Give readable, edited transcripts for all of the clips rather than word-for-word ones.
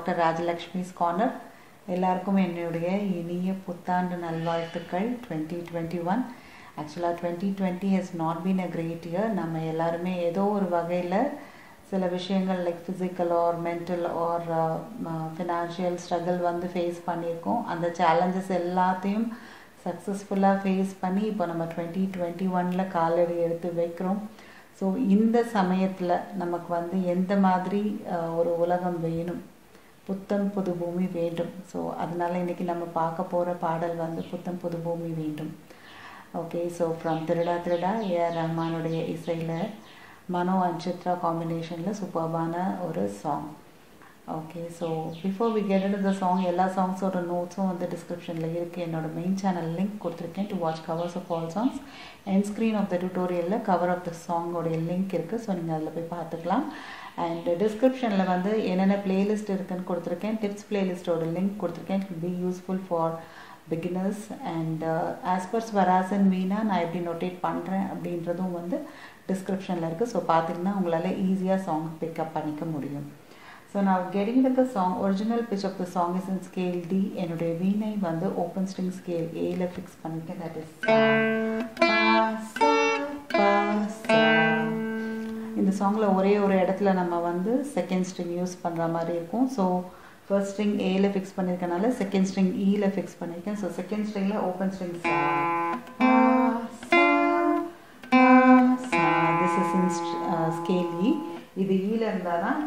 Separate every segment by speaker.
Speaker 1: Doctor Rajalakshmi's corner. எல்லாருக்கும் என்னுடைய இனிய புத்தாண்டு நல்வாழ்த்துக்கள். 2021 ஆக்சுவலாக 2020 has not been a great year. நம்ம எல்லாருமே ஏதோ ஒரு வகையில் சில விஷயங்கள் like physical or mental or financial struggle வந்து ஃபேஸ் பண்ணியிருக்கோம். அந்த சேலஞ்சஸ் எல்லாத்தையும் சக்ஸஸ்ஃபுல்லாக ஃபேஸ் பண்ணி இப்போ நம்ம 2021 காலடி எடுத்து வைக்கிறோம். ஸோ இந்த சமயத்தில் நமக்கு வந்து எந்த மாதிரி ஒரு உலகம் வேணும், புத்தம் புது பூமி வேண்டும். ஸோ அதனால் இன்றைக்கி நம்ம பார்க்க போகிற பாடல் வந்து புத்தம் புது பூமி வேண்டும். Okay, so from Thiruda Thiruda AR ரஹ்மானுடைய இசையில் மனோ அண்ட் சித்ரா காம்பினேஷனில் சூப்பர்பான ஒரு song. Okay, so before we get into the song, எல்லா சாங்ஸோட நோட்ஸும் வந்து டிஸ்கிரிப்ஷனில் இருக்குது. என்னோடய மெயின் சேனல் லிங்க் கொடுத்துருக்கேன். To watch covers of all songs. End screen of the டியூட்டோரியலில் கவர் ஆஃப் த சாங்கோடைய லிங்க் இருக்குது. ஸோ நீங்கள் அதில் போய் பார்த்துக்கலாம். அண்ட் டிஸ்கிரிப்ஷனில் வந்து என்னென்ன பிளேலிஸ்ட் இருக்குதுன்னு கொடுத்துருக்கேன். டிப்ஸ் பிளேலிஸ்ட்டோட லிங்க் கொடுத்துருக்கேன். It will be useful for beginners. And ஆஸ்பர்ஸ் வராசன் மீனா நான் எப்படி நோட்டேட் பண்ணுறேன் அப்படின்றதும் வந்து டிஸ்கிரிப்ஷனில் இருக்குது. ஸோ பார்த்திங்கன்னா உங்களால் ஈஸியாக சாங் பிக்கப் பண்ணிக்க முடியும். So now getting into the song, original pitch of the song is in scale D. என்னுடைய வீணை வந்து open string scale Aல fix பண்ணிருக்கேன். That is sa, pa, sa, pa, sa. இந்த சாங்ல ஒரே ஒரு இடத்துல நம்ம வந்து செகண்ட் ஸ்ட்ரிங் யூஸ் பண்ணுற மாதிரி இருக்கும். ஸோ ஃபர்ஸ்ட் ஸ்ட்ரிங் Aல ஃபிக்ஸ் பண்ணியிருக்கனால செகண்ட் ஸ்ட்ரிங் Eல ஃபிக்ஸ் பண்ணியிருக்கேன். ஸோ செகண்ட் ஸ்ட்ரிங்கில் open string sa, pa, sa, pa, sa. This is in scale E. இது ஈல இருந்தால் தான்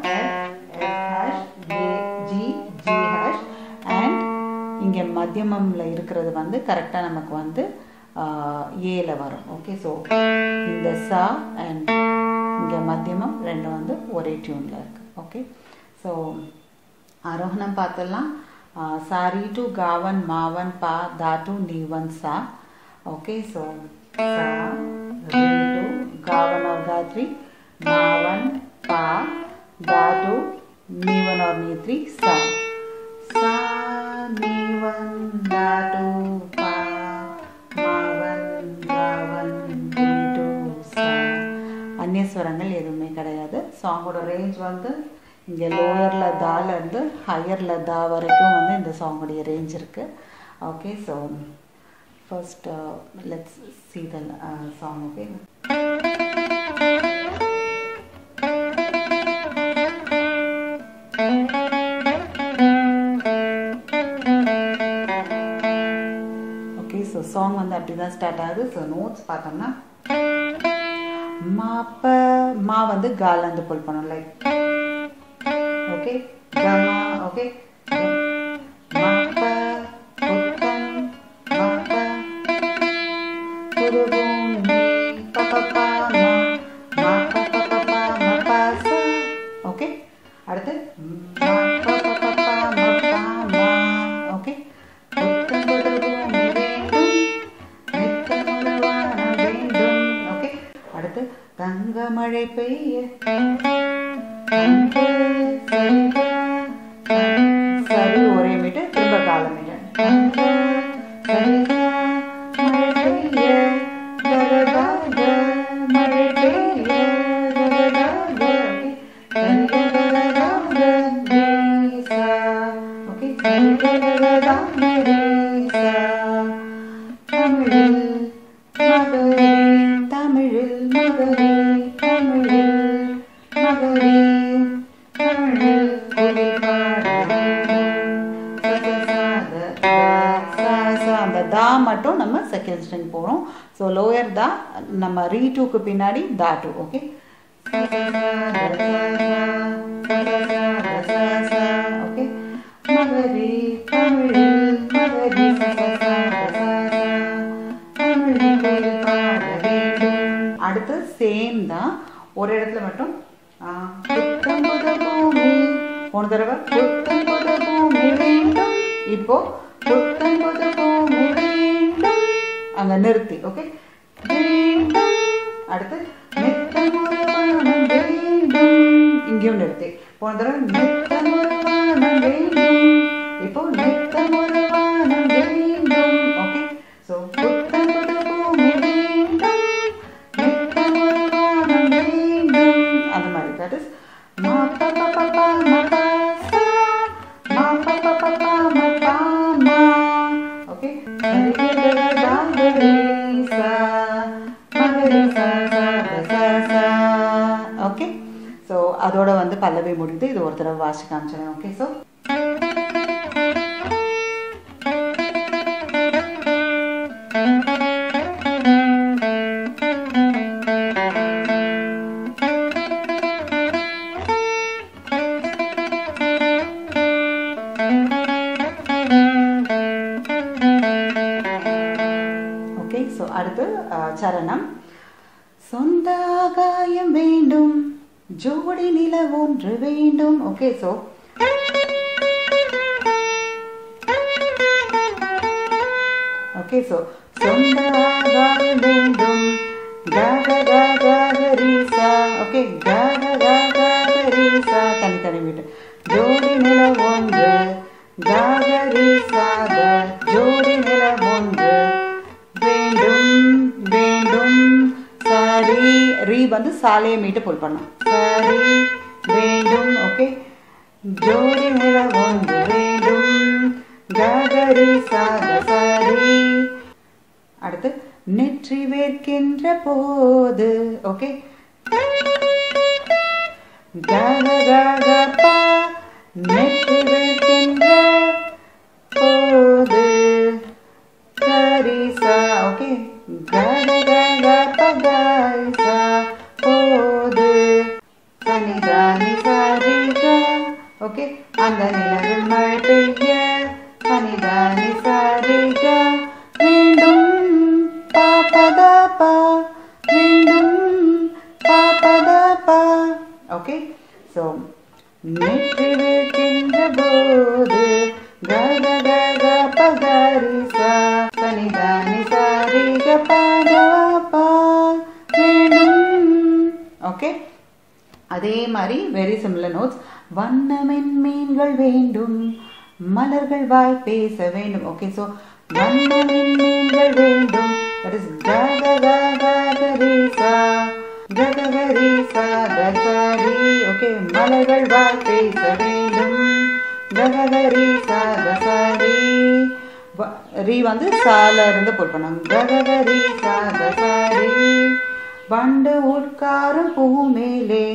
Speaker 1: G hash அண்ட் இங்கே மத்தியமமில் இருக்கிறது வந்து கரெக்டாக நமக்கு வந்து ஏல வரும். ஓகே, ஸோ இந்த சா அண்ட் இங்கே மத்தியமம் ரெண்டும் வந்து ஒரே டியூனில் இருக்குது. ஓகே, ஸோ ஆரோகணம் பார்த்துடலாம். சாரி டு காவன் மாவன் பா தா டு நீவன் சா. ஓகே, ஸோ சா ரீ டு காவன் और गात्री மாவன் பா தா டு நீவன் और நீத்ரி சா. सा नीवन दाटू पा मावन गावन नीटू सा. अन्य स्वरங்கள் எதுவுமே கிடையாது. சாங்கோட ரேஞ்ச் வந்து இங்கே லோயரில் தால இருந்து ஹையரில் தா வரைக்கும் வந்து இந்த சாங்கோடைய ரேஞ்ச் இருக்குது. Okay, so first let's see the song. Okay, so song வந்து அப்படி தான் ஸ்டார்ட் ஆகுது. ஸோ நோட்ஸ் பார்த்தோம்னா மா வந்து காலேருந்து புல் பண்ணணும். Like okay, comma. ஓகே, மாப்ப புத்தம் மாப்ப புதுபூமி பப்பப்பா மா மாப்ப பப்பப்பா மப்பா சா. ஓகே, அடுத்து மாப்ப பப்பப்பா மப்பா மா. ஓகே, புத்தம் புதுபூமி தங்க மழை பெய்ய சரி ஒரே மீட்டு திரும்ப காலம் மழை பெய்ய மழை பெய்ய தமிழில் மகரி தமிழில் மகரி தமிழில் அந்த தா மட்டும் நம்ம செகண்ட் ஸ்ட்ரிங் போகிறோம். ஸோ லோயர் தா நம்ம ரீ டூக்கு பின்னாடி தா டூ. ஓகே, ஓகே, மகரி தமிழில் மகரி அடுத்து சேம் தான். ஒரு இடத்துல மட்டும் புத்தம் புது பூமி போன தடவை புத்தம் புது பூமி வேண்டும், இப்போ புத்தம் புது பூமி வேண்டும் அங்கே நிறுத்தி. ஓகே, வேண்டும். அடுத்து நித்தம் ஒரு வானம் வேண்டும், இங்கேயும் நிறுத்தி. போன தடவை நித்தம் ஒரு வானம் வேண்டும், இப்போ நித்தம் ஒரு வானம் வேண்டும். ஓகே, ஸோ புத்தம் புது பூமி வேண்டும், நித்தம் ஒரு வானம் வேண்டும். அந்த மாதிரி தட் இஸ் மா ப ப ப ப ம ப சா sa magari sa sa sa sa. Okay, so அதோட வந்து பல்லவி முடிந்து இது ஒரு தடவை வாசி காமிச்சேன். Okay, so அடுத்து சரணம். சொந்த ஆகாயம் வேண்டும், ஜோடி நில ஒன்று வேண்டும். ஓகே, ஸோ ஓகே, ஸோ சொந்த ஆகாயம் வேண்டும், கக கக கரிசா. ஓகே, கக கக கரிசா தனித்தனி வீட்டு. ஜோடி நில ஒன்று ககரிசா, ஜோடி நில ஒன்று வேண்டும் வேண்டும். சரி, ரீ வந்து சாலையை மீட்டு புல் பண்ணலாம். சரி வேண்டும். ஓகே, ஜோடி நில ஒன்று வேண்டும், ககரி சாத சரி. அடுத்து நெற்றி வேர்க்கின்ற போது. ஓகே, கக கக பா, நெற்றி வேர்க்கின்ற போது கரிசா. ஓகே, கக கக பகரிசா போது சனிதானி சரிகா. ஓகே, அந்த நிலவில் மழை பெய்ய சனிதானி சரிகா வேண்டும், பாபதபா வேண்டும், பாபதபா. ஓகே, ஸோ நெற்றி வைக்கின்ற போது கக கக பகரிசா சனிதானி சரிக பாதபா வேண்டும். ஓகே, அதே மாதிரி வெரி சிமிலர் நோட்ஸ். வண்ணமின் மீன்கள் வேண்டும், மலர்கள் வாய் பேச வேண்டும். ஓகே, ஸோ வண்ணமின் மீன்கள் வேண்டும், தட் இஸ் கக கக கரிசா ககரிசா கரி. ஓகே, மலர்கள் வாய் பேச வேண்டும், ககரிசா கரி. ரீ வந்து சால இருந்து புல் பண்ணாங்க. ககரிசா கரி. வண்டு உட்காரும் பூ மேலே.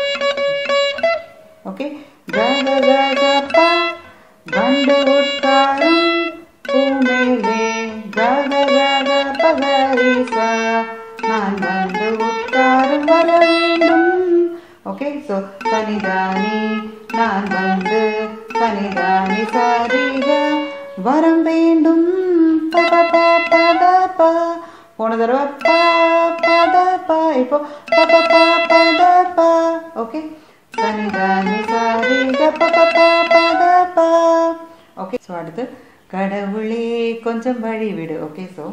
Speaker 1: ஓகே, கக கக பா, வண்டு உட்காரும் பூ மேலே கக கக பகரிசா, நான் வந்து உட்காரும் வர வேண்டும். ஓகே, ஸோ சனிதானி நான் வந்து சனிதானி சரிக வரம் வேண்டும், பத பா பத பா. போன தடவை பா பத பா, இப்போ பத பா பத பா. ஓகே, சனிதானி சரிக பத பா பத பா. ஓகே, ஸோ அடுத்து கடவுளே கொஞ்சம் வழி விடு. ஓகே, ஸோ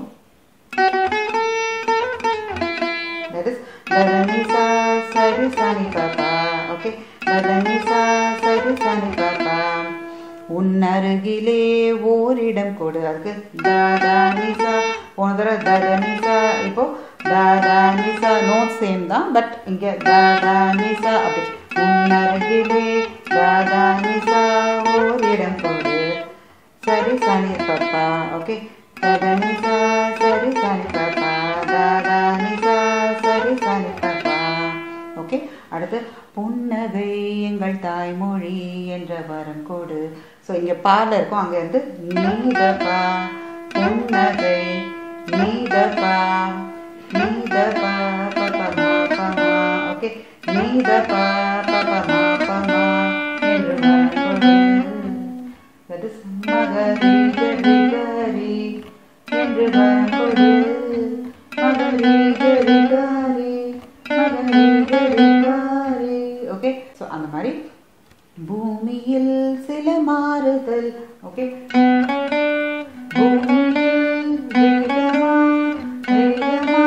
Speaker 1: that is தரணி சா சரி சனி பாப்பா. ஓகே, தரணி சா சரி சனி பாப்பா. உன்னருகிலே ஓரிடம் கொடு. அதுக்கு தாதானி சா. போன தடவை தரணி சா, இப்போ தாதானி சா. நோட் சேம் தான், பட் இங்கே தாதானி சா அப்படி. உன்னருகிலே தாதானி சா ஓரிடம் கொடு சரி சனி பாப்பா. ஓகே, தரணி சா சரி சனி பாப்பா, தாதானி சா சரி சனி பாப்பா. ஓகே, அடுத்து புன்னகை எங்கள் தாய்மொழி என்ற வரம் கொடு. ஸோ இங்கே பால இருக்கும், அங்கே இருந்து நீதப்பா புன்னகை நீதப்பா நீதப்பா பபமா பமா. ஓகே, நீதப்பா பபமா பமா என்று வரம் கொடு. that is மகரி கரி கரி என்று வரம் கொடு. மகரி கரி கரி மகரி கரி கரி. ஓகே, ஸோ அந்த மாதிரி பூமியில் சில மாறுதல். ஓகே, பூமியில் வேகமா வேகமா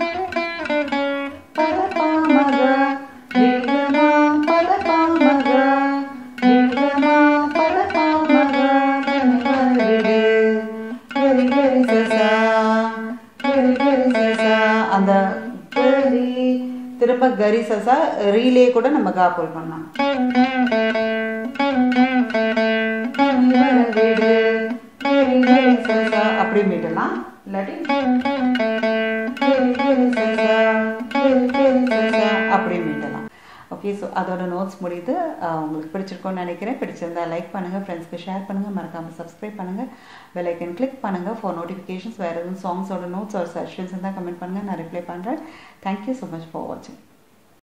Speaker 1: பதபாமக வேகமா பதபாமக வேகமா பதபாமக கரிகரி கரி கரி சசா கரி கரி சசா. அந்த கரி திரும்ப கரி சசா ரீலே கூட நம்ம காப்போல் பண்ணலாம். அப்படி மீட்டலாம். இல்லாட்டி ஓகே, ஸோ அதோட நோட்ஸ் முடியுது. உங்களுக்கு பிடிச்சிருக்கோன்னு நினைக்கிறேன். பிடிச்சிருந்தா லைக் பண்ணுங்கள், ஃப்ரெண்ட்ஸ்க்கு ஷேர் பண்ணுங்கள், மறக்காமல் சப்ஸ்கிரைப் பண்ணுங்கள், பெல் ஐக்கன் கிளிக் பண்ணுங்கள் ஃபார் நோட்டிஃபிகேஷன்ஸ். வேறு எதுவும் சாங்ஸோட நோட்ஸ் ஒரு சஜஷன்ஸ் இருந்தால் கமெண்ட் பண்ணுங்கள், நான் ரிப்ளை பண்ணுறேன். தேங்க்யூ ஸோ மச் ஃபார் வாட்சிங்.